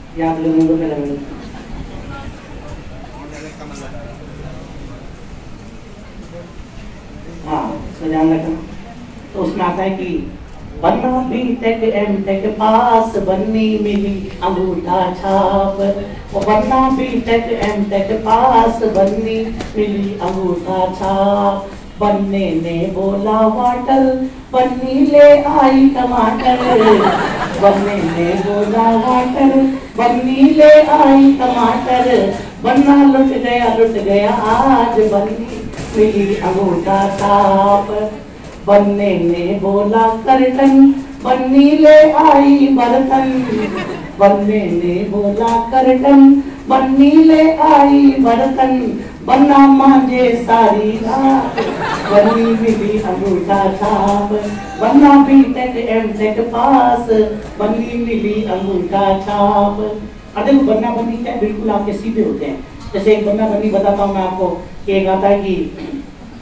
या आप लोगों को लगे हाँ तो ध्यान रखना। तो उसमें आता है कि बन्ना B Tech M Tech pass बन्नी मिली अंगूठा छाप। वो बन्ना B Tech M Tech pass बन्नी मिली अंगूठा छाप। बन्ने ने बोला वाटर बन्नी ले आई टमाटर। बन्ने ने बोला वाटर बन्नी ले आई टमाटर। बन्ना लुट गया आज बन्नी मिली अंगूठा छाप। बन्ने ने बोला कर्टन बन्नी ले आई बर्तन। बन्ने ने बोला कर्टन बन्नी ले आई बर्तन। बन्ना मांझे सारी रात बन्नी मिली अंगूठा छाप। बन्ना B Tech M Tech pass बन्नी मिली अंगूठा छाप। अब देखो बन्ना बन्नी क्या बिल्कुल आपके सीधे होते हैं। जैसे एक बन्ना बन्नी बताता हूँ मैं आपको कि एक आता है कि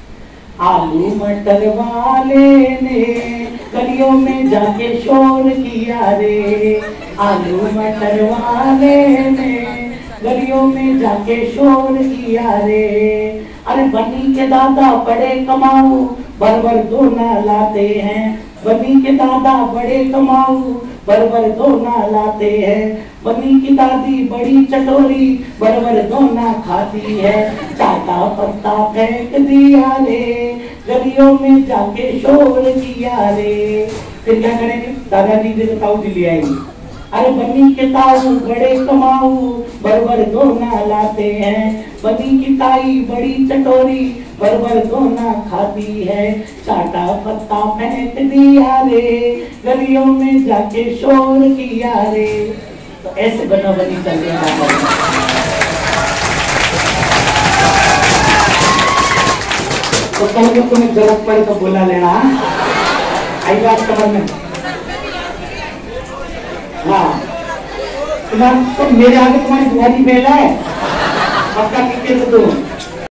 आलू मटर वाले ने गलियों में जाके शोर किया रे। आलू मटर वाले ने गलियों में जाके शोर किया रे। अरे बन्नी के दादा बड़े कमाऊ बरबर दोना लाते हैं। बन्नी के दादा बड़े कमाऊ बरबर दोना लाते हैं। बन्नी की दादी बड़ी चटोरी बरबर दोना खाती है। चाटा पत्ता फेंक दिया रे गलियों में जाके शोर किया रे। फिर क्या करेंगे दादाजी के ताऊ जी ले आएंगे। अरे बन्नी के ताऊ बड़े कमाऊ बरबर दोना लाते हैं। बन्नी की ताई बड़ी चटोरी बरबर दोना खाती है। चाटा पत्ता फेंक दिया रे गलियों में जाके शोर किया रे। तो ऐसे बना बनी चल रहा है। तो कल को तुम्हें जरूरत पड़े तो बोला लेना। आई बात समझ में? हाँ तो मेरे आगे तुम्हारी बुआरी बेला है पक्का कितने तो